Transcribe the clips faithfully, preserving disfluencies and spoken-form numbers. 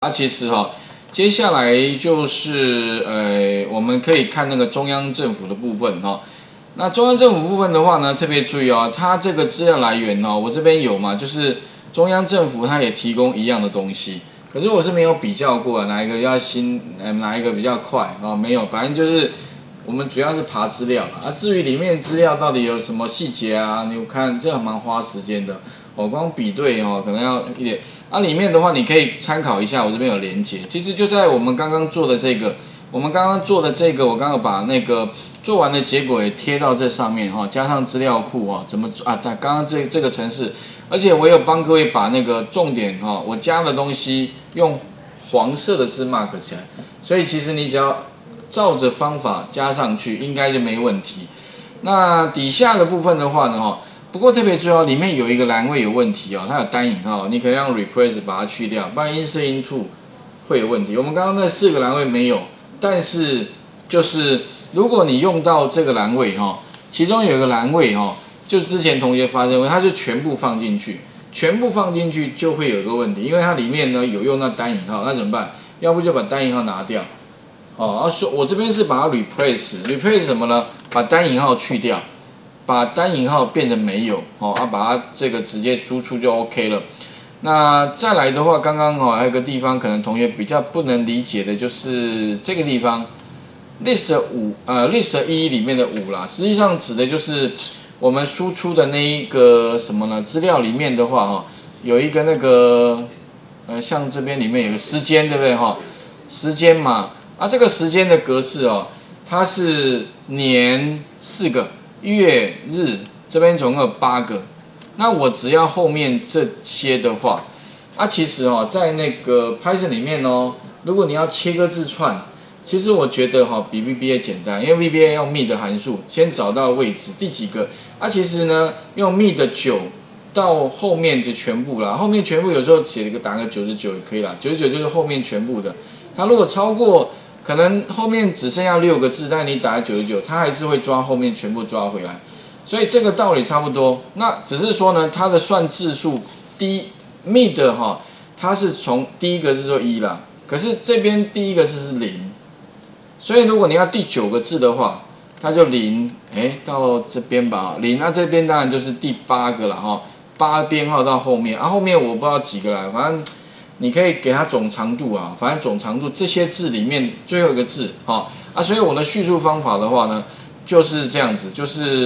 啊，其实哈、哦，接下来就是呃，我们可以看那个中央政府的部分哈、哦。那中央政府部分的话呢，特别注意哦，它这个资料来源哦，我这边有嘛，就是中央政府它也提供一样的东西，可是我是没有比较过哪一个要新，呃，哪一个比较快哦，没有，反正就是我们主要是爬资料啊。至于里面资料到底有什么细节啊，你看这蛮花时间的。我光比对哦，可能要一点。啊，里面的话你可以参考一下，我这边有连结。其实就在我们刚刚做的这个，我们刚刚做的这个，我刚刚把那个做完的结果也贴到这上面哈，加上资料库哈，怎么啊？刚刚这这个程式，而且我有帮各位把那个重点哈，我加的东西用黄色的字 mark 起来，所以其实你只要照着方法加上去，应该就没问题。那底下的部分的话呢哈。不过特别注意哦，里面有一个栏位有问题哦，它有单引号，你可以用 replace 把它去掉，不然 insert into 会有问题。我们刚刚那四个栏位没有，但是就是如果你用到这个栏位哈，其中有一个栏位哈，就之前同学发生，它就全部放进去，全部放进去就会有个问题，因为它里面呢有用到单引号，那怎么办？要不就把单引号拿掉，哦，说我这边是把它 replace，replace 什么呢？把单引号去掉。把单引号变成没有哦，啊，把它这个直接输出就 OK 了。那再来的话，刚刚哦还有个地方可能同学比较不能理解的，就是这个地方 list 五呃 list 一里面的五啦，实际上指的就是我们输出的那一个什么呢？资料里面的话哈、哦，有一个那个呃像这边里面有个时间，对不对哈、哦？时间嘛，啊这个时间的格式哦，它是年四个。月日这边总共有八个，那我只要后面这些的话，啊，其实哦，在那个 Python 里面哦，如果你要切割字串，其实我觉得哈、哦、比 V B A 简单，因为 V B A 用 mid 函数先找到位置第几个，啊，其实呢用 mid 九到后面就全部了，后面全部有时候写一个打个九十九也可以啦，九十九就是后面全部的，它如果超过。可能后面只剩下六个字，但你打九十九，它还是会抓后面全部抓回来，所以这个道理差不多。那只是说呢，它的算字数第一 mid 哈，它是从第一个是说一啦，可是这边第一个字是零，所以如果你要第九个字的话，它就零，哎，到这边吧，零，那这边当然就是第八个了哈，八编号到后面，啊后面我不知道几个了，反正。你可以给它总长度啊，反正总长度这些字里面最后一个字，哈啊，所以我的叙述方法的话呢，就是这样子，就是，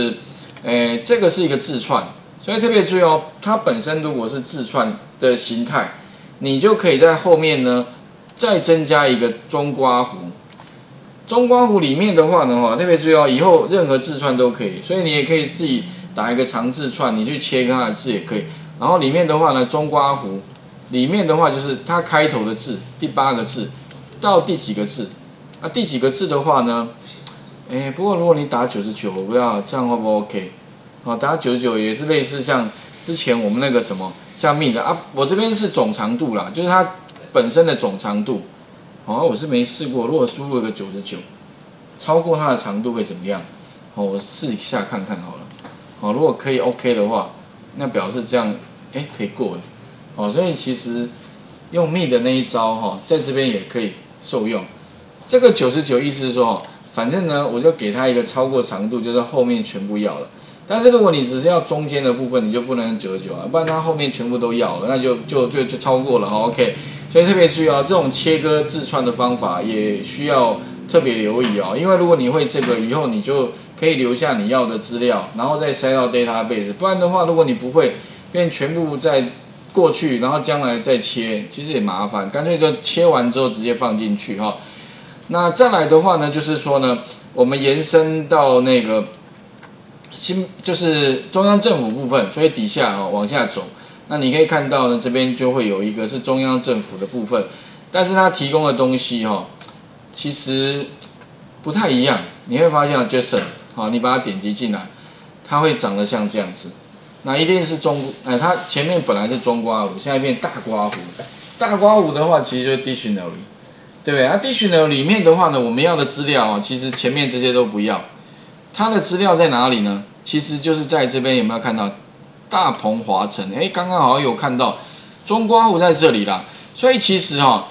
诶，这个是一个字串，所以特别注意哦，它本身如果是字串的形态，你就可以在后面呢再增加一个中括弧，中括弧里面的话呢，哈，特别注意哦，以后任何字串都可以，所以你也可以自己打一个长字串，你去切割它的字也可以，然后里面的话呢，中括弧。里面的话就是它开头的字，第八个字到第几个字，啊，第几个字的话呢？哎，不过如果你打九十九，我不知道这样会不会 OK？ 哦，打九十九也是类似像之前我们那个什么像 mid 啊，我这边是总长度啦，就是它本身的总长度。哦，我是没试过，如果输入一个九十九，超过它的长度会怎么样？哦，我试一下看看好了。哦，如果可以 OK 的话，那表示这样，哎，可以过了。哦，所以其实用 mid 的那一招哈、哦，在这边也可以受用。这个九十九意思是说，反正呢，我就给它一个超过长度，就是后面全部要了。但是如果你只是要中间的部分，你就不能九十九啊，不然它后面全部都要了，那就就就就超过了哈。OK， 所以特别注意哦，这种切割字串的方法也需要特别留意哦，因为如果你会这个，以后你就可以留下你要的资料，然后再塞到 database。不然的话，如果你不会，变全部在过去，然后将来再切，其实也麻烦，干脆就切完之后直接放进去哈。那再来的话呢，就是说呢，我们延伸到那个新，就是中央政府部分，所以底下哦往下走，那你可以看到呢，这边就会有一个是中央政府的部分，但是它提供的东西哈，其实不太一样，你会发现啊 ，JSON， 好，你把它点击进来，它会长得像这样子。那一定是中，哎，它前面本来是中括弧，现在变大括弧。大括弧的话，其实就是 dictionary， 对不对？啊 ，dictionary 里面的话呢，我们要的资料啊，其实前面这些都不要。它的资料在哪里呢？其实就是在这边有没有看到大鹏华城？哎，刚刚好像有看到中括弧在这里啦。所以其实哈、哦，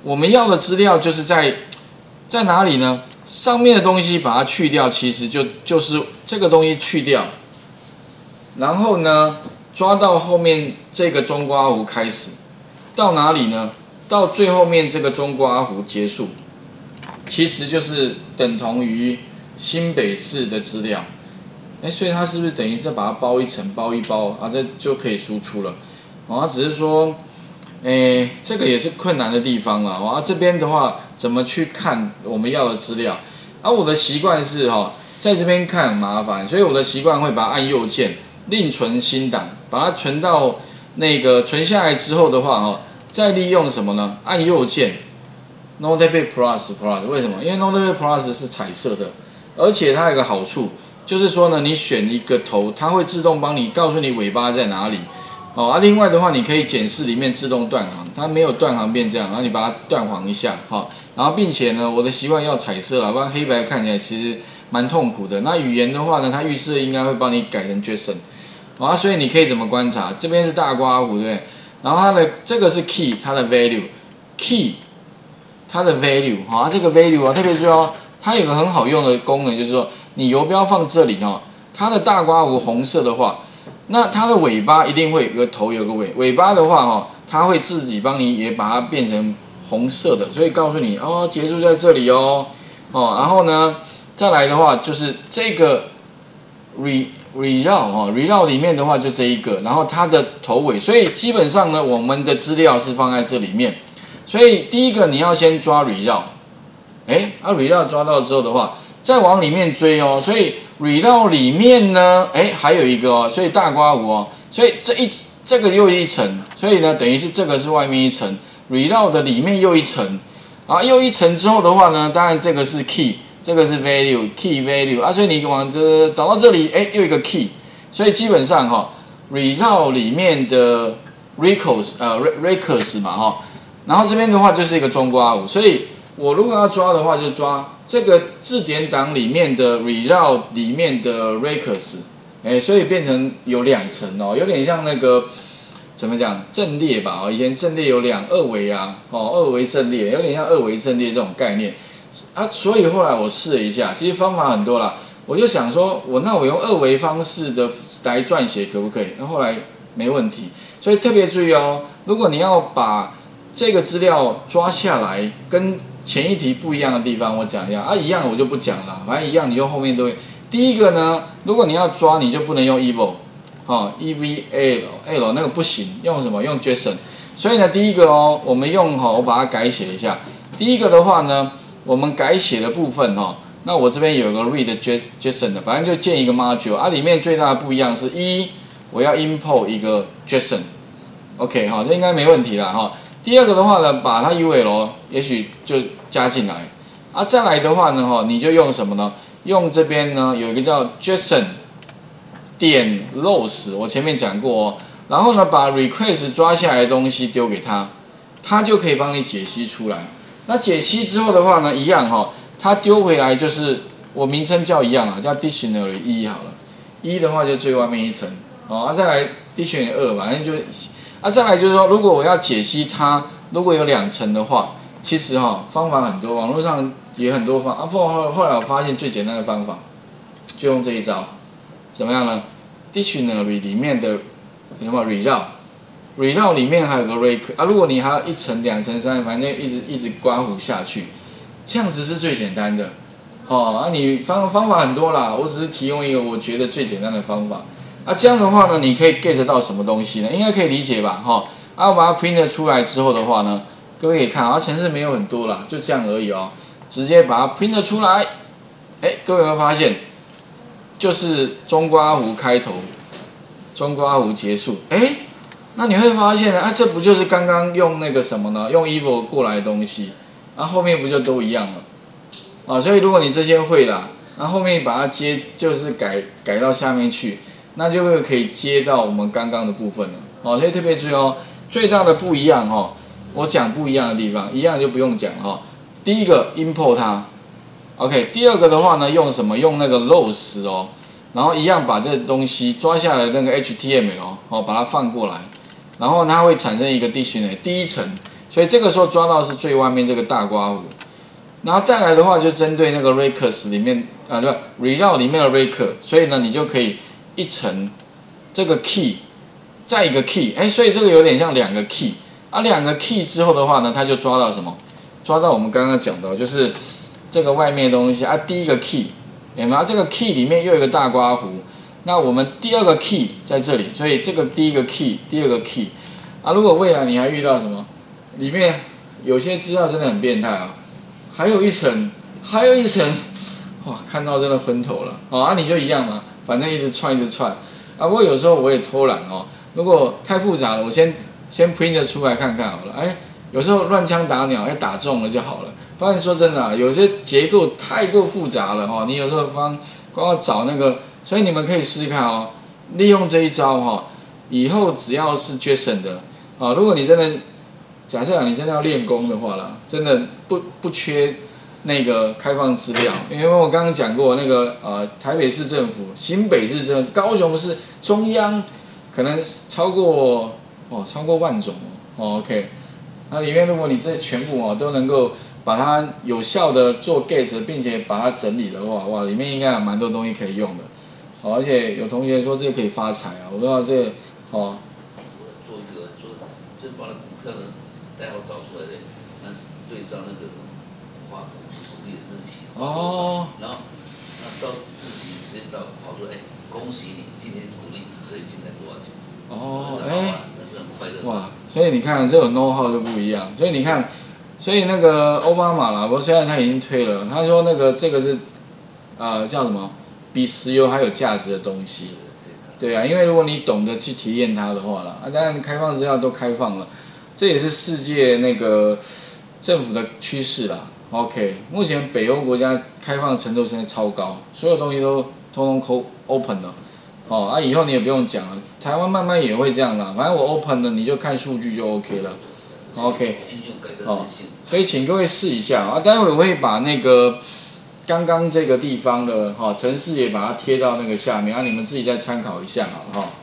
我们要的资料就是在在哪里呢？上面的东西把它去掉，其实就就是这个东西去掉，然后呢，抓到后面这个中括弧开始，到哪里呢？到最后面这个中括弧结束，其实就是等同于新北市的资料。哎，所以它是不是等于再把它包一层，包一包啊，这就可以输出了？哦，它只是说，哎，这个也是困难的地方了。啊，这边的话怎么去看我们要的资料？啊，我的习惯是哈、哦，在这边看很麻烦，所以我的习惯会把它按右键，另存新档，把它存到那个存下来之后的话哦，再利用什么呢？按右键 ，Notepad Plus Plus， 为什么？因为 Notepad Plus 是彩色的，而且它有个好处，就是说呢，你选一个头，它会自动帮你告诉你尾巴在哪里。哦，啊，另外的话，你可以检视里面自动断行，它没有断行变这样，然后你把它断行一下，哈、哦，然后并且呢，我的习惯要彩色啊，不然黑白看起来其实蛮痛苦的。那语言的话呢，它预设应该会帮你改成 JSON， 啊，所以你可以怎么观察？这边是大括弧，对不对？然后它的这个是 key， 它的 value，key， 它的 value， 哈、哦，这个 value 啊，特别注意哦，它有个很好用的功能，就是说你游标放这里哈，它的大括弧红色的话。那它的尾巴一定会有个头有个尾，尾巴的话哈，它会自己帮你也把它变成红色的，所以告诉你哦，结束在这里哦，哦，然后呢，再来的话就是这个 re result 哈 result 里面的话就这一个，然后它的头尾，所以基本上呢，我们的资料是放在这里面，所以第一个你要先抓 result， 哎，啊 result 抓到之后的话，再往里面追哦，所以。result 里面呢，哎，还有一个哦，所以大括弧哦，所以这一这个又一层，所以呢，等于是这个是外面一层 ，result 的里面又一层，啊，又一层之后的话呢，当然这个是 key， 这个是 value，key value 啊，所以你往这找到这里，哎，又一个 key， 所以基本上哈、哦、，result 里面的 records 呃 records 嘛哈、哦，然后这边的话就是一个中括弧，所以我如果要抓的话，就抓。这个字典档里面的 result 里面的 records， 哎，所以变成有两层哦，有点像那个怎么讲阵列吧？哦，以前阵列有两二维啊，哦，二维阵列有点像二维阵列这种概念啊。所以后来我试了一下，其实方法很多啦，我就想说，我那我用二维方式的来撰写可不可以？那后来没问题，所以特别注意哦，如果你要把这个资料抓下来，跟前一题不一样的地方，我讲一下啊，一样我就不讲了，反正一样，你就后面都会。第一个呢，如果你要抓，你就不能用 eval， 哦 ，E V A L L 那个不行，用什么？用 JSON。所以呢，第一个哦，我们用哈、哦，我把它改写一下。第一个的话呢，我们改写的部分哈、哦，那我这边有个 read JSON 的，反正就建一个 module 啊，里面最大的不一样是一，我要 import 一个 JSON，OK 哈、哦，这应该没问题啦哈。哦第二个的话呢，把它 U L 也许就加进来，啊，再来的话呢，哈，你就用什么呢？用这边呢有一个叫 JSON 点 rows， 我前面讲过哦，然后呢把 request 抓下来的东西丢给他，他就可以帮你解析出来。那解析之后的话呢，一样哈、哦，它丢回来就是我名称叫一样啊，叫 dictionary 一好了，一的话就最外面一层，哦，啊再来 dictionary 二，反正就。啊，再来就是说，如果我要解析它，如果有两层的话，其实哈、哦、方法很多，网络上也很多方啊。后后来我发现最简单的方法，就用这一招，怎么样呢 ？Dictionary 里面的有没有 result？result 里面还有个 record 啊。如果你还要一层、两层、三层，反正一直一直刮胡下去，这样子是最简单的。哦，啊你方方法很多啦，我只是提供一个我觉得最简单的方法。啊，这样的话呢，你可以 get 到什么东西呢？应该可以理解吧，哈、哦。啊，我把它 print 出来之后的话呢，各位可以看，啊，程式没有很多啦，就这样而已哦。直接把它 print 出来，哎，各位有没有发现，就是中括弧开头，中括弧结束，哎，那你会发现呢，啊，这不就是刚刚用那个什么呢？用 eval 过来的东西，啊，后面不就都一样了？啊，所以如果你这些会啦，然后后面把它接，就是改改到下面去。那就会可以接到我们刚刚的部分了，哦，所以特别注意哦，最大的不一样哈、哦，我讲不一样的地方，一样就不用讲哈、哦。第一个 import 它 ，OK， 第二个的话呢，用什么？用那个 rows 哦，然后一样把这东西抓下来的那个 H T M L 哦，把它放过来，然后它会产生一个 dictionary 第一层， 所以这个时候抓到是最外面这个大刮胡。然后再来的话，就针对那个 Rakers 里面啊，对吧 ？Result 里面的 Raker， 所以呢，你就可以一层这个 key， 再一个 key， 哎，所以这个有点像两个 key 啊，两个 key 之后的话呢，它就抓到什么？抓到我们刚刚讲到，就是这个外面的东西啊，第一个 key， 有没有？这个 key 里面又有一个大刮胡，那我们第二个 key 在这里，所以这个第一个 key， 第二个 key 啊，如果未来你还遇到什么，里面有些资料真的很变态啊。还有一层，还有一层，哇，看到真的昏头了。哦，啊，你就一样嘛，反正一直串，一直串。啊，不过有时候我也偷懒哦，如果太复杂了，我先先 print 出来看看好了。哎，有时候乱枪打鸟，哎，打中了就好了。不然说真的、啊，有些结构太过复杂了哈、哦，你有时候光光要找那个，所以你们可以试试看哦，利用这一招哈、哦，以后只要是 JSON 的，啊、哦，如果你真的。假设啊，你真的要练功的话啦，真的不不缺那个开放资料，因为我刚刚讲过那个呃台北市政府、新北市政府、高雄市中央，可能超过哦超过万种哦 ，OK， 那里面如果你这全部哦都能够把它有效的做 get， 并且把它整理的话，哇，里面应该有蛮多东西可以用的，哦，而且有同学说这个可以发财啊，我不知道这个哦。 做一个做，就是把那股票的代号找出来的，那对照那个划股股利的日期，哦，然后那照日期时间到跑出来，哎，恭喜你今年股利所以进来多少钱？哦，哎，那很快乐。哇， 所以你看这种 know how 就不一样，所以你看，所以那个奥巴马啦，不过虽然他已经推了，他说那个这个是，呃，叫什么？比石油还有价值的东西。对啊，因为如果你懂得去体验它的话啦，啊，当然开放资料都开放了。这也是世界那个政府的趋势啦。OK， 目前北欧国家开放程度现在超高，所有东西都通通 open 了。哦，啊，以后你也不用讲了，台湾慢慢也会这样啦。反正我 open 了，你就看数据就 OK 了。OK， 哦，所以请各位试一下啊。待会我会把那个刚刚这个地方的哈、哦、程式也把它贴到那个下面，啊，你们自己再参考一下好了哈。